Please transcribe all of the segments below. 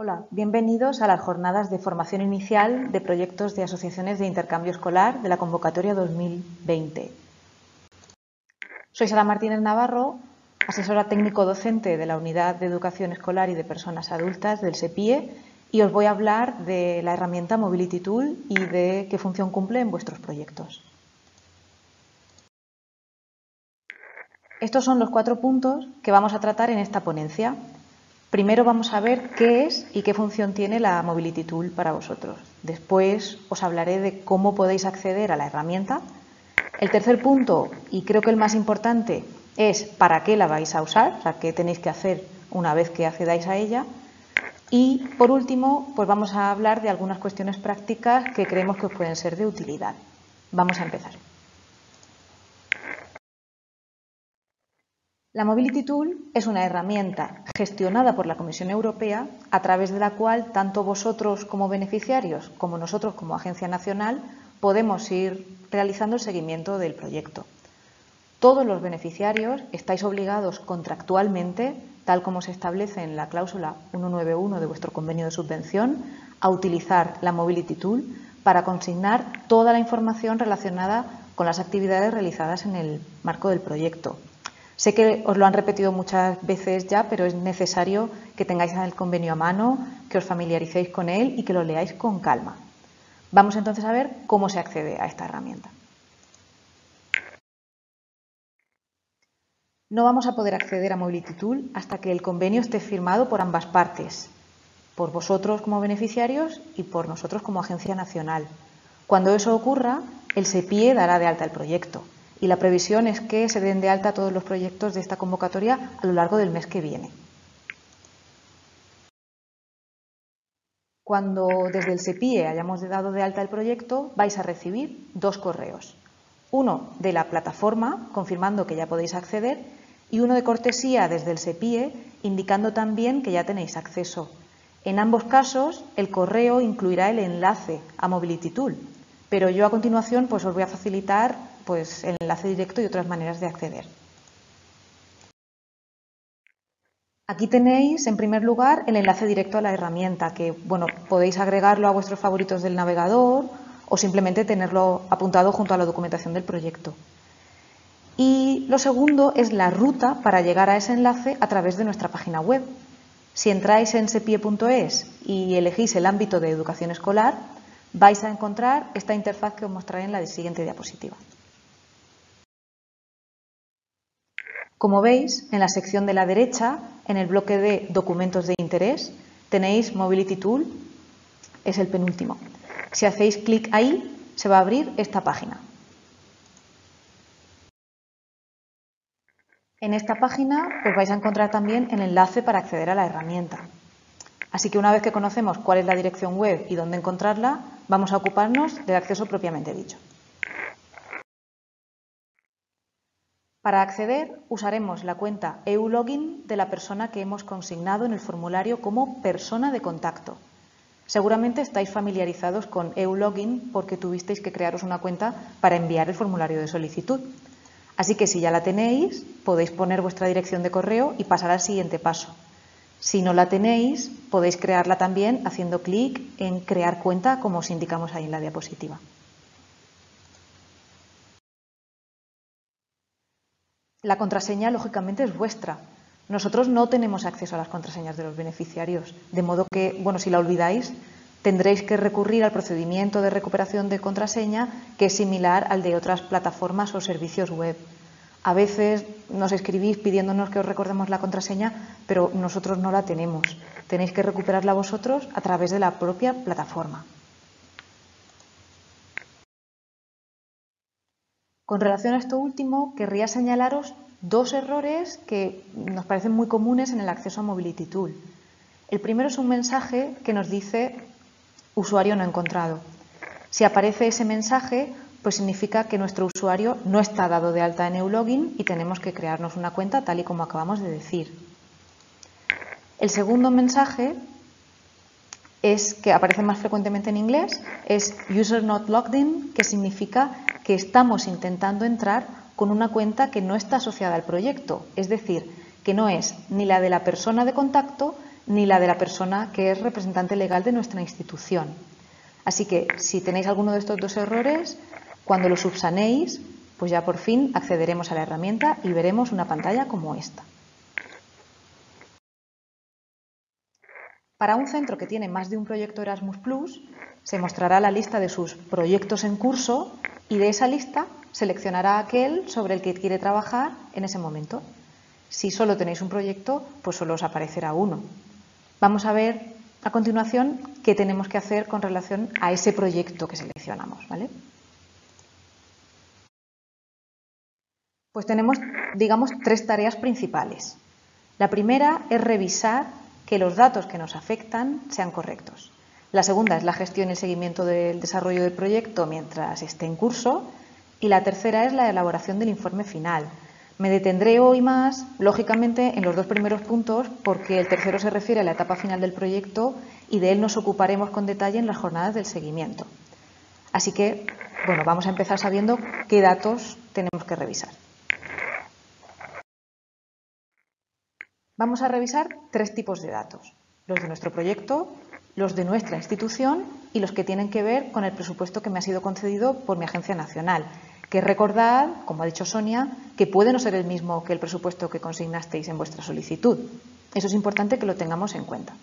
Hola, bienvenidos a las jornadas de formación inicial de proyectos de asociaciones de intercambio escolar de la convocatoria 2020. Soy Sara Martínez Navarro, asesora técnico docente de la Unidad de Educación Escolar y de Personas Adultas del SEPIE, y os voy a hablar de la herramienta Mobility Tool y de qué función cumple en vuestros proyectos. Estos son los 4 puntos que vamos a tratar en esta ponencia. Primero vamos a ver qué es y qué función tiene la Mobility Tool para vosotros. Después os hablaré de cómo podéis acceder a la herramienta. El tercer punto, y creo que el más importante, es para qué la vais a usar, o sea, qué tenéis que hacer una vez que accedáis a ella. Y, por último, pues vamos a hablar de algunas cuestiones prácticas que creemos que os pueden ser de utilidad. Vamos a empezar. La Mobility Tool es una herramienta gestionada por la Comisión Europea a través de la cual tanto vosotros como beneficiarios como nosotros como Agencia Nacional podemos ir realizando el seguimiento del proyecto. Todos los beneficiarios estáis obligados contractualmente, tal como se establece en la cláusula 191 de vuestro convenio de subvención, a utilizar la Mobility Tool para consignar toda la información relacionada con las actividades realizadas en el marco del proyecto. Sé que os lo han repetido muchas veces ya, pero es necesario que tengáis el convenio a mano, que os familiaricéis con él y que lo leáis con calma. Vamos entonces a ver cómo se accede a esta herramienta. No vamos a poder acceder a Mobility Tool hasta que el convenio esté firmado por ambas partes, por vosotros como beneficiarios y por nosotros como Agencia Nacional. Cuando eso ocurra, el SEPIE dará de alta el proyecto. Y la previsión es que se den de alta todos los proyectos de esta convocatoria a lo largo del mes que viene. Cuando desde el SEPIE hayamos dado de alta el proyecto, vais a recibir 2 correos. Uno de la plataforma, confirmando que ya podéis acceder, y uno de cortesía desde el SEPIE, indicando también que ya tenéis acceso. En ambos casos, el correo incluirá el enlace a Mobility Tool, pero yo a continuación pues, os voy a facilitar el enlace directo y otras maneras de acceder. Aquí tenéis, en primer lugar, el enlace directo a la herramienta, que podéis agregarlo a vuestros favoritos del navegador o simplemente tenerlo apuntado junto a la documentación del proyecto. Y lo segundo es la ruta para llegar a ese enlace a través de nuestra página web. Si entráis en sepie.es y elegís el ámbito de educación escolar, vais a encontrar esta interfaz que os mostraré en la siguiente diapositiva. Como veis, en la sección de la derecha, en el bloque de documentos de interés, tenéis Mobility Tool, es el penúltimo. Si hacéis clic ahí, se va a abrir esta página. En esta página pues vais a encontrar también el enlace para acceder a la herramienta. Así que una vez que conocemos cuál es la dirección web y dónde encontrarla, vamos a ocuparnos del acceso propiamente dicho. Para acceder, usaremos la cuenta EULogin de la persona que hemos consignado en el formulario como persona de contacto. Seguramente estáis familiarizados con EULogin porque tuvisteis que crearos una cuenta para enviar el formulario de solicitud. Así que si ya la tenéis, podéis poner vuestra dirección de correo y pasar al siguiente paso. Si no la tenéis, podéis crearla también haciendo clic en crear cuenta, como os indicamos ahí en la diapositiva. La contraseña, lógicamente, es vuestra. Nosotros no tenemos acceso a las contraseñas de los beneficiarios, de modo que, si la olvidáis, tendréis que recurrir al procedimiento de recuperación de contraseña, que es similar al de otras plataformas o servicios web. A veces nos escribís pidiéndonos que os recordemos la contraseña, pero nosotros no la tenemos. Tenéis que recuperarla vosotros a través de la propia plataforma. Con relación a esto último, querría señalaros 2 errores que nos parecen muy comunes en el acceso a Mobility Tool. El primero es un mensaje que nos dice usuario no encontrado. Si aparece ese mensaje, pues significa que nuestro usuario no está dado de alta en EULogin y tenemos que crearnos una cuenta tal y como acabamos de decir. El segundo mensaje es que aparece más frecuentemente en inglés, es user not logged in, que significa que estamos intentando entrar con una cuenta que no está asociada al proyecto, es decir, que no es ni la de la persona de contacto ni la de la persona que es representante legal de nuestra institución. Así que si tenéis alguno de estos dos errores, cuando lo subsanéis, pues ya por fin accederemos a la herramienta y veremos una pantalla como esta. Para un centro que tiene más de un proyecto Erasmus+, se mostrará la lista de sus proyectos en curso y de esa lista seleccionará aquel sobre el que quiere trabajar en ese momento. Si solo tenéis un proyecto, pues solo os aparecerá uno. Vamos a ver a continuación qué tenemos que hacer con relación a ese proyecto que seleccionamos, ¿vale? Pues tenemos, digamos, tres tareas principales. La primera es revisar que los datos que nos afectan sean correctos. La segunda es la gestión y el seguimiento del desarrollo del proyecto mientras esté en curso. Y la tercera es la elaboración del informe final. Me detendré hoy más, lógicamente, en los dos primeros puntos, porque el tercero se refiere a la etapa final del proyecto y de él nos ocuparemos con detalle en las jornadas del seguimiento. Así que, bueno, vamos a empezar sabiendo qué datos tenemos que revisar. Vamos a revisar tres tipos de datos: los de nuestro proyecto, los de nuestra institución y los que tienen que ver con el presupuesto que me ha sido concedido por mi agencia nacional, que recordad, como ha dicho Sonia, que puede no ser el mismo que el presupuesto que consignasteis en vuestra solicitud. Eso es importante que lo tengamos en cuenta.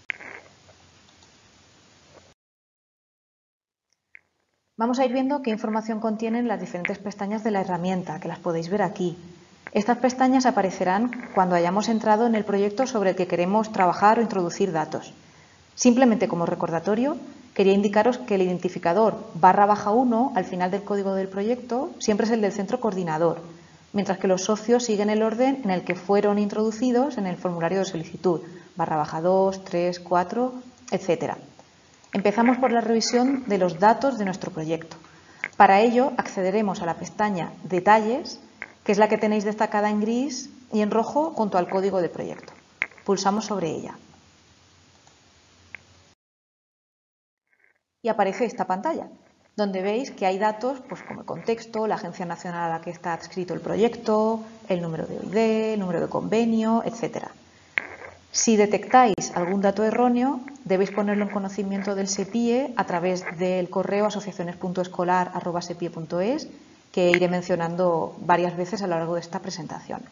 Vamos a ir viendo qué información contienen las diferentes pestañas de la herramienta, que las podéis ver aquí. Estas pestañas aparecerán cuando hayamos entrado en el proyecto sobre el que queremos trabajar o introducir datos. Simplemente como recordatorio, quería indicaros que el identificador /1 al final del código del proyecto siempre es el del centro coordinador, mientras que los socios siguen el orden en el que fueron introducidos en el formulario de solicitud, /2, 3, 4, etc. Empezamos por la revisión de los datos de nuestro proyecto. Para ello, accederemos a la pestaña Detalles, que es la que tenéis destacada en gris y en rojo junto al código de proyecto. Pulsamos sobre ella. Y aparece esta pantalla, donde veis que hay datos pues, como el contexto, la agencia nacional a la que está adscrito el proyecto, el número de OID, el número de convenio, etc. Si detectáis algún dato erróneo, debéis ponerlo en conocimiento del SEPIE a través del correo asociaciones.escolar@sepie.es, que iré mencionando varias veces a lo largo de esta presentación.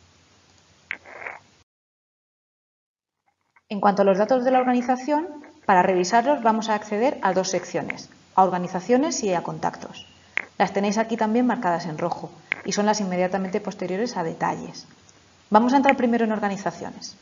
En cuanto a los datos de la organización, para revisarlos vamos a acceder a dos secciones: a organizaciones y a contactos. Las tenéis aquí también marcadas en rojo y son las inmediatamente posteriores a detalles. Vamos a entrar primero en organizaciones.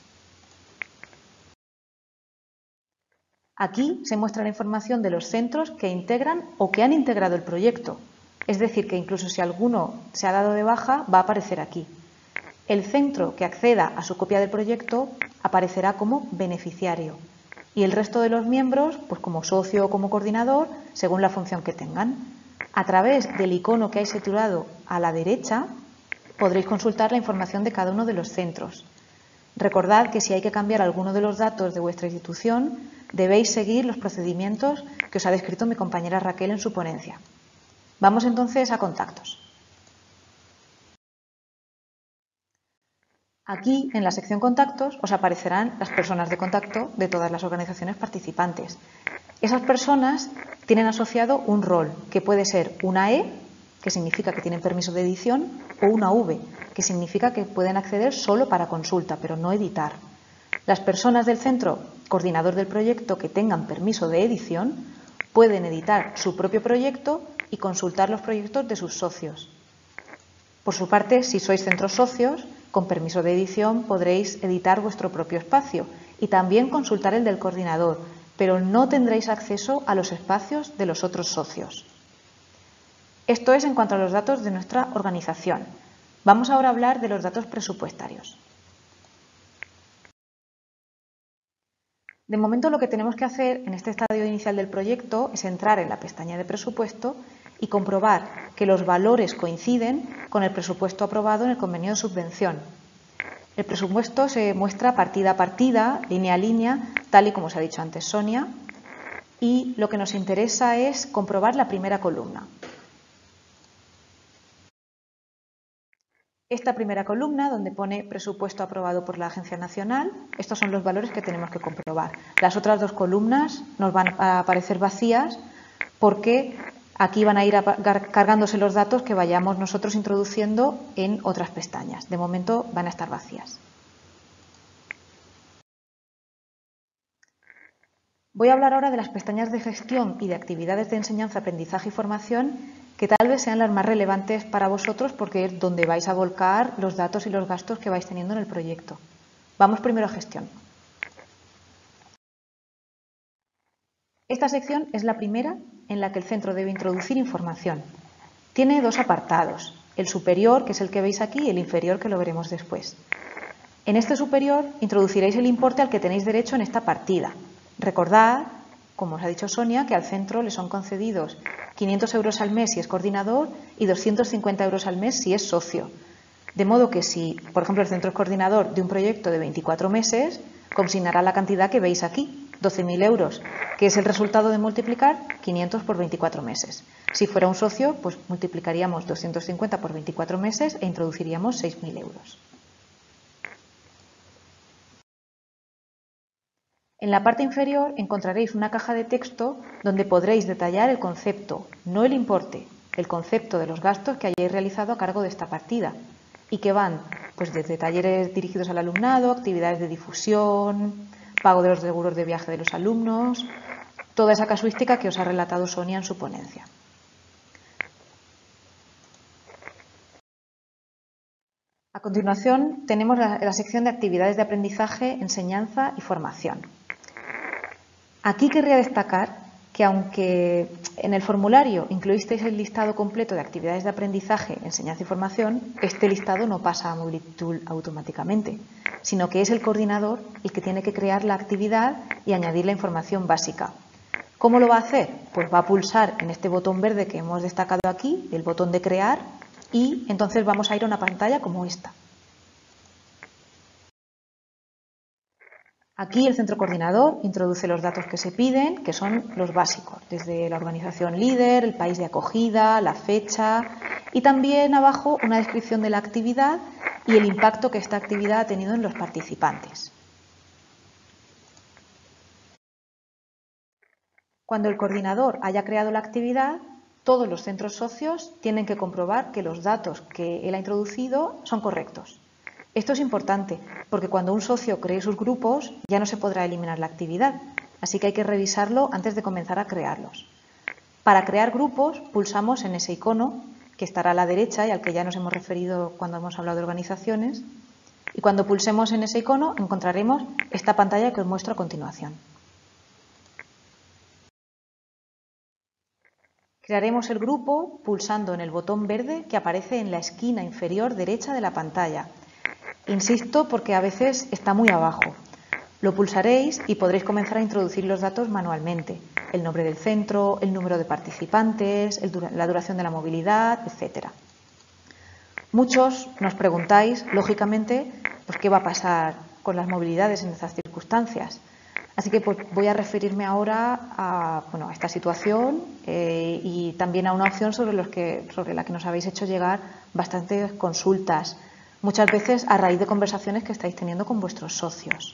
Aquí se muestra la información de los centros que integran o que han integrado el proyecto. Es decir, que incluso si alguno se ha dado de baja, va a aparecer aquí. El centro que acceda a su copia del proyecto aparecerá como beneficiario y el resto de los miembros, pues como socio o como coordinador, según la función que tengan. A través del icono que hay situado a la derecha, podréis consultar la información de cada uno de los centros. Recordad que si hay que cambiar alguno de los datos de vuestra institución, debéis seguir los procedimientos que os ha descrito mi compañera Raquel en su ponencia. Vamos entonces a contactos. Aquí, en la sección contactos, os aparecerán las personas de contacto de todas las organizaciones participantes. Esas personas tienen asociado un rol, que puede ser una E, que significa que tienen permiso de edición, o una V, que significa que pueden acceder solo para consulta, pero no editar. Las personas del centro coordinador del proyecto que tengan permiso de edición pueden editar su propio proyecto y consultar los proyectos de sus socios. Por su parte, si sois centros socios, con permiso de edición podréis editar vuestro propio espacio y también consultar el del coordinador, pero no tendréis acceso a los espacios de los otros socios. Esto es en cuanto a los datos de nuestra organización. Vamos ahora a hablar de los datos presupuestarios. De momento lo que tenemos que hacer en este estadio inicial del proyecto es entrar en la pestaña de presupuesto y comprobar que los valores coinciden con el presupuesto aprobado en el convenio de subvención. El presupuesto se muestra partida a partida, línea a línea, tal y como os ha dicho antes Sonia, y lo que nos interesa es comprobar la primera columna. Esta primera columna, donde pone presupuesto aprobado por la Agencia Nacional, estos son los valores que tenemos que comprobar. Las otras dos columnas nos van a aparecer vacías porque aquí van a ir cargándose los datos que vayamos nosotros introduciendo en otras pestañas. De momento van a estar vacías. Voy a hablar ahora de las pestañas de gestión y de actividades de enseñanza, aprendizaje y formación, que tal vez sean las más relevantes para vosotros porque es donde vais a volcar los datos y los gastos que vais teniendo en el proyecto. Vamos primero a gestión. Esta sección es la primera en la que el centro debe introducir información. Tiene dos apartados, el superior, que es el que veis aquí, y el inferior, que lo veremos después. En este superior introduciréis el importe al que tenéis derecho en esta partida. Recordad, como os ha dicho Sonia, que al centro le son concedidos 500 euros al mes si es coordinador y 250 euros al mes si es socio. De modo que si, por ejemplo, el centro es coordinador de un proyecto de 24 meses, consignará la cantidad que veis aquí, 12.000 euros, que es el resultado de multiplicar 500 por 24 meses. Si fuera un socio, pues multiplicaríamos 250 por 24 meses e introduciríamos 6.000 euros. En la parte inferior encontraréis una caja de texto donde podréis detallar el concepto, no el importe, el concepto de los gastos que hayáis realizado a cargo de esta partida y que van pues desde talleres dirigidos al alumnado, actividades de difusión, pago de los seguros de viaje de los alumnos, toda esa casuística que os ha relatado Sonia en su ponencia. A continuación tenemos la sección de actividades de aprendizaje, enseñanza y formación. Aquí querría destacar que aunque en el formulario incluisteis el listado completo de actividades de aprendizaje, enseñanza y formación, este listado no pasa a Mobility automáticamente, sino que es el coordinador el que tiene que crear la actividad y añadir la información básica. ¿Cómo lo va a hacer? Pues va a pulsar en este botón verde que hemos destacado aquí, el botón de crear, y entonces vamos a ir a una pantalla como esta. Aquí el centro coordinador introduce los datos que se piden, que son los básicos, desde la organización líder, el país de acogida, la fecha y también abajo una descripción de la actividad y el impacto que esta actividad ha tenido en los participantes. Cuando el coordinador haya creado la actividad, todos los centros socios tienen que comprobar que los datos que él ha introducido son correctos. Esto es importante porque cuando un socio cree sus grupos ya no se podrá eliminar la actividad, así que hay que revisarlo antes de comenzar a crearlos. Para crear grupos pulsamos en ese icono que estará a la derecha y al que ya nos hemos referido cuando hemos hablado de organizaciones, y cuando pulsemos en ese icono encontraremos esta pantalla que os muestro a continuación. Crearemos el grupo pulsando en el botón verde que aparece en la esquina inferior derecha de la pantalla. Insisto porque a veces está muy abajo. Lo pulsaréis y podréis comenzar a introducir los datos manualmente. El nombre del centro, el número de participantes, la duración de la movilidad, etc. Muchos nos preguntáis, lógicamente, pues qué va a pasar con las movilidades en estas circunstancias. Así que pues, voy a referirme ahora a esta situación y también a una opción sobre la que nos habéis hecho llegar bastantes consultas, muchas veces a raíz de conversaciones que estáis teniendo con vuestros socios.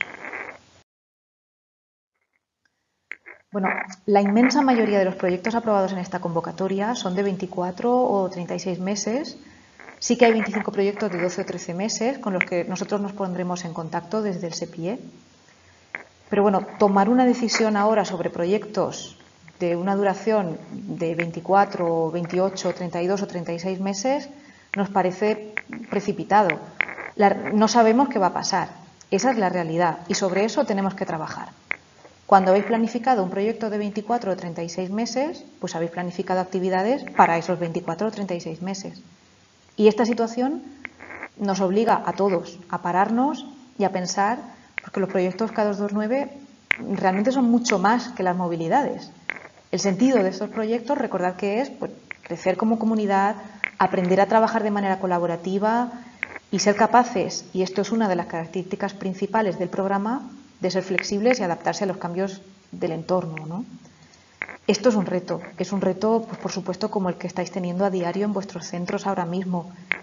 Bueno, la inmensa mayoría de los proyectos aprobados en esta convocatoria son de 24 o 36 meses. Sí que hay 25 proyectos de 12 o 13 meses con los que nosotros nos pondremos en contacto desde el SEPIE. Pero bueno, tomar una decisión ahora sobre proyectos de una duración de 24, 28, 32 o 36 meses nos parece precipitado. No sabemos qué va a pasar. Esa es la realidad y sobre eso tenemos que trabajar. Cuando habéis planificado un proyecto de 24 o 36 meses, pues habéis planificado actividades para esos 24 o 36 meses. Y esta situación nos obliga a todos a pararnos y a pensar, porque los proyectos K229 realmente son mucho más que las movilidades. El sentido de estos proyectos, recordad que es pues, crecer como comunidad, aprender a trabajar de manera colaborativa y ser capaces, y esto es una de las características principales del programa, de ser flexibles y adaptarse a los cambios del entorno, ¿no? Esto es un reto pues, por supuesto como el que estáis teniendo a diario en vuestros centros ahora mismo,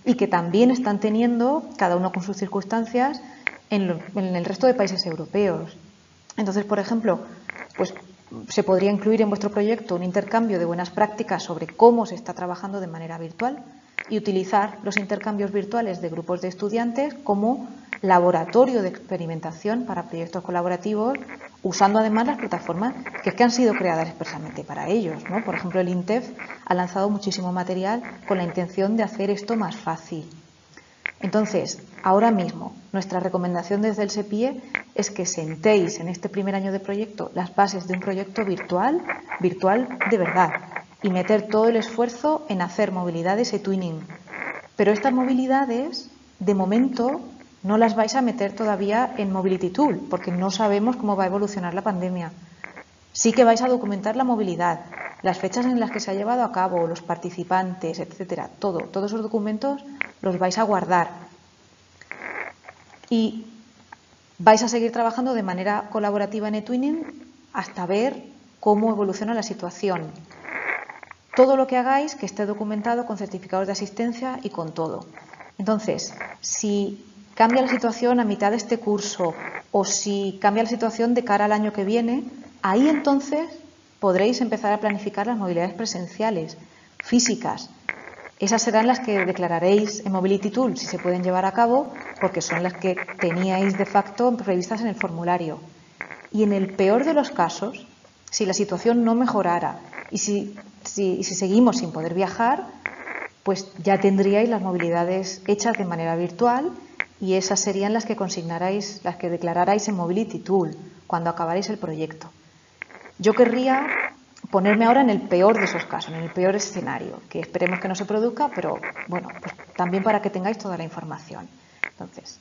y que también están teniendo, cada uno con sus circunstancias, en el resto de países europeos. Entonces, por ejemplo, pues se podría incluir en vuestro proyecto un intercambio de buenas prácticas sobre cómo se está trabajando de manera virtual y utilizar los intercambios virtuales de grupos de estudiantes como laboratorio de experimentación para proyectos colaborativos, usando además las plataformas que han sido creadas expresamente para ellos, ¿no? Por ejemplo, el INTEF ha lanzado muchísimo material con la intención de hacer esto más fácil. Entonces, ahora mismo, nuestra recomendación desde el SEPIE es que sentéis en este primer año de proyecto las bases de un proyecto virtual de verdad, y meter todo el esfuerzo en hacer movilidades y twinning. Pero estas movilidades, de momento, no las vais a meter todavía en Mobility Tool, porque no sabemos cómo va a evolucionar la pandemia. Sí que vais a documentar la movilidad, las fechas en las que se ha llevado a cabo, los participantes, etcétera, todos esos documentos los vais a guardar. Y vais a seguir trabajando de manera colaborativa en eTwinning hasta ver cómo evoluciona la situación. Todo lo que hagáis que esté documentado con certificados de asistencia y con todo. Entonces, si cambia la situación a mitad de este curso o si cambia la situación de cara al año que viene, ahí entonces podréis empezar a planificar las movilidades presenciales, físicas. Esas serán las que declararéis en Mobility Tool si se pueden llevar a cabo, porque son las que teníais de facto previstas en el formulario. Y en el peor de los casos, si la situación no mejorara y si seguimos sin poder viajar, pues ya tendríais las movilidades hechas de manera virtual y esas serían las que consignarais, las que declararais en Mobility Tool cuando acabaréis el proyecto. Yo querría ponerme ahora en el peor de esos casos, en el peor escenario, que esperemos que no se produzca, pero bueno, pues también para que tengáis toda la información. Entonces,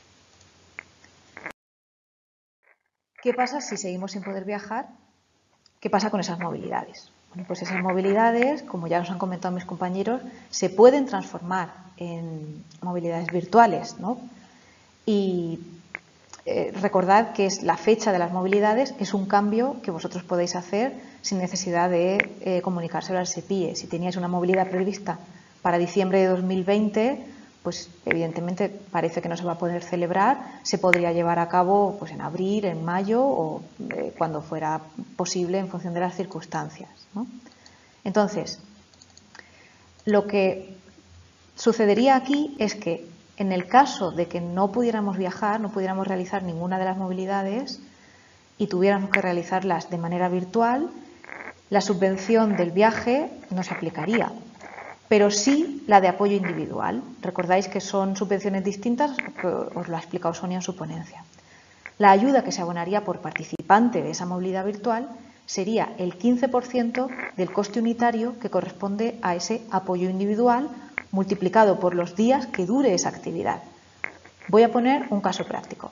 ¿qué pasa si seguimos sin poder viajar? ¿Qué pasa con esas movilidades? Bueno, pues esas movilidades, como ya nos han comentado mis compañeros, se pueden transformar en movilidades virtuales, ¿no? Y recordad que la fecha de las movilidades es un cambio que vosotros podéis hacer sin necesidad de comunicárselo al SEPIE. Si teníais una movilidad prevista para diciembre de 2020, pues evidentemente parece que no se va a poder celebrar, se podría llevar a cabo pues en abril, en mayo o cuando fuera posible en función de las circunstancias, ¿no? Entonces, lo que sucedería aquí es que en el caso de que no pudiéramos viajar, no pudiéramos realizar ninguna de las movilidades y tuviéramos que realizarlas de manera virtual, la subvención del viaje no se aplicaría, pero sí la de apoyo individual. Recordáis que son subvenciones distintas, que os lo ha explicado Sonia en su ponencia. La ayuda que se abonaría por participante de esa movilidad virtual sería el 15% del coste unitario que corresponde a ese apoyo individual multiplicado por los días que dure esa actividad. Voy a poner un caso práctico.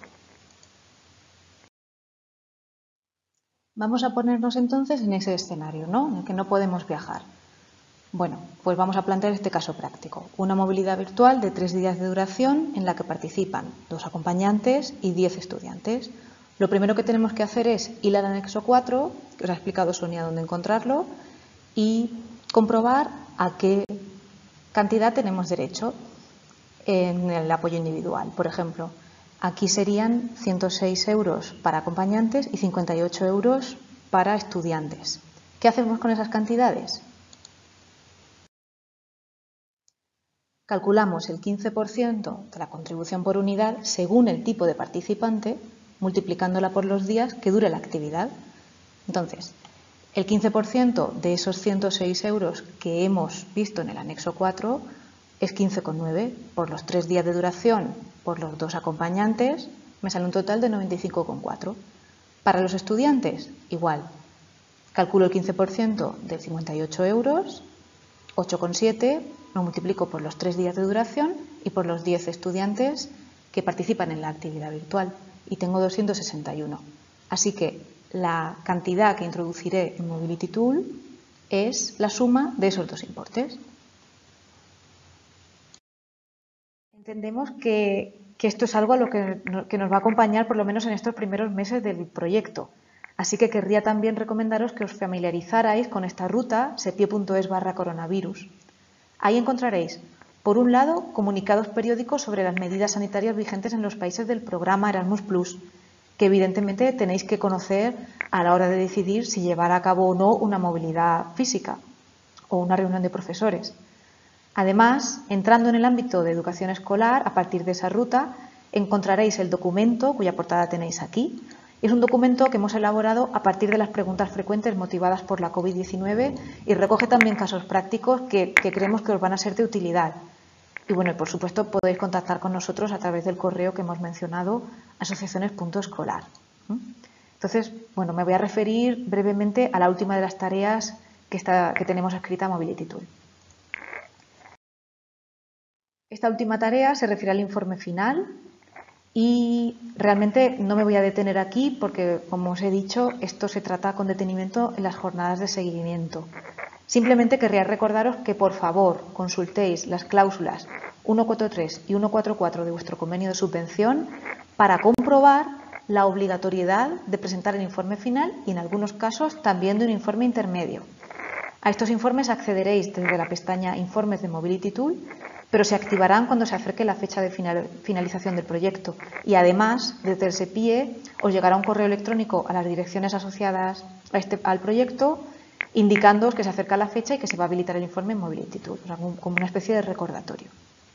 Vamos a ponernos entonces en ese escenario, ¿no? En el que no podemos viajar. Bueno, pues vamos a plantear este caso práctico. Una movilidad virtual de 3 días de duración en la que participan 2 acompañantes y 10 estudiantes. Lo primero que tenemos que hacer es ir al anexo 4, que os ha explicado Sonia dónde encontrarlo, y comprobar a qué cantidad tenemos derecho en el apoyo individual. Por ejemplo, aquí serían 106 euros para acompañantes y 58 euros para estudiantes. ¿Qué hacemos con esas cantidades? Calculamos el 15% de la contribución por unidad según el tipo de participante, multiplicándola por los días que dure la actividad. Entonces, el 15% de esos 106 euros que hemos visto en el anexo 4 es 15,9. Por los 3 días de duración, por los 2 acompañantes, me sale un total de 95,4. Para los estudiantes, igual. Calculo el 15% de 58 euros, 8,7, lo multiplico por los 3 días de duración y por los 10 estudiantes que participan en la actividad virtual y tengo 261. Así que la cantidad que introduciré en Mobility Tool es la suma de esos 2 importes. Entendemos que esto es algo a lo que nos va a acompañar por lo menos en estos primeros meses del proyecto. Así que querría también recomendaros que os familiarizarais con esta ruta sepie.es/coronavirus. Ahí encontraréis Por un lado, comunicados periódicos sobre las medidas sanitarias vigentes en los países del programa Erasmus+, que evidentemente tenéis que conocer a la hora de decidir si llevar a cabo o no una movilidad física o una reunión de profesores. Además, entrando en el ámbito de educación escolar, a partir de esa ruta, encontraréis el documento, cuya portada tenéis aquí. Es un documento que hemos elaborado a partir de las preguntas frecuentes motivadas por la COVID-19 y recoge también casos prácticos que creemos que os van a ser de utilidad. Y bueno, por supuesto, podéis contactar con nosotros a través del correo que hemos mencionado, asociaciones.escolar. Entonces, bueno, me voy a referir brevemente a la última de las tareas que tenemos escrita en Mobility Tool. Esta última tarea se refiere al informe final y realmente no me voy a detener aquí porque, como os he dicho, esto se trata con detenimiento en las jornadas de seguimiento. Simplemente querría recordaros que, por favor, consultéis las cláusulas 143 y 144 de vuestro convenio de subvención para comprobar la obligatoriedad de presentar el informe final y, en algunos casos, también de un informe intermedio. A estos informes accederéis desde la pestaña Informes de Mobility Tool, pero se activarán cuando se acerque la fecha de finalización del proyecto. Y además, desde el SEPIE os llegará un correo electrónico a las direcciones asociadas al proyecto indicándoos que se acerca la fecha y que se va a habilitar el informe en Mobility Tool, o sea, como una especie de recordatorio.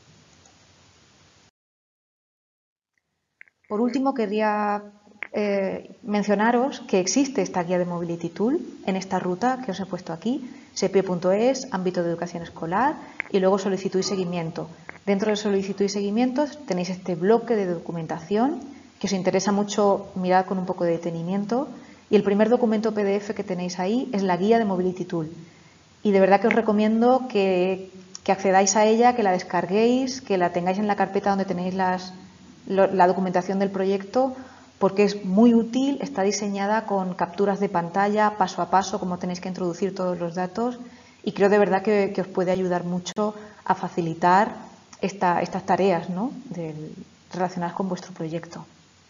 Por último, querría mencionaros que existe esta guía de Mobility Tool en esta ruta que os he puesto aquí, sepie.es, ámbito de educación escolar y luego solicitud y seguimiento. Dentro de solicitud y seguimiento tenéis este bloque de documentación que os interesa mucho mirar con un poco de detenimiento y el primer documento PDF que tenéis ahí es la guía de Mobility Tool y de verdad que os recomiendo que accedáis a ella, que la descarguéis, que la tengáis en la carpeta donde tenéis la documentación del proyecto porque es muy útil, está diseñada con capturas de pantalla, paso a paso, como tenéis que introducir todos los datos y creo de verdad que os puede ayudar mucho a facilitar estas tareas, ¿no?, relacionadas con vuestro proyecto.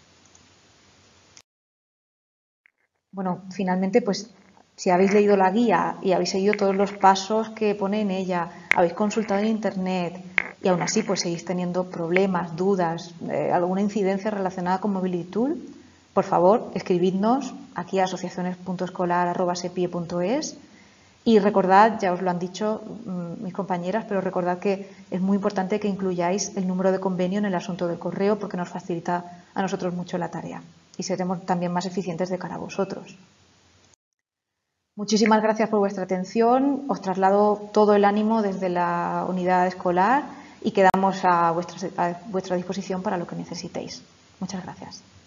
Bueno, finalmente, pues si habéis leído la guía y habéis seguido todos los pasos que pone en ella, habéis consultado en Internet y aún así pues seguís teniendo problemas, dudas, alguna incidencia relacionada con Mobility Tool, por favor, escribidnos aquí a asociaciones.escolar@sepie.es y recordad, ya os lo han dicho mis compañeras, pero recordad que es muy importante que incluyáis el número de convenio en el asunto del correo porque nos facilita a nosotros mucho la tarea y seremos también más eficientes de cara a vosotros. Muchísimas gracias por vuestra atención. Os traslado todo el ánimo desde la unidad escolar y quedamos a vuestra disposición para lo que necesitéis. Muchas gracias.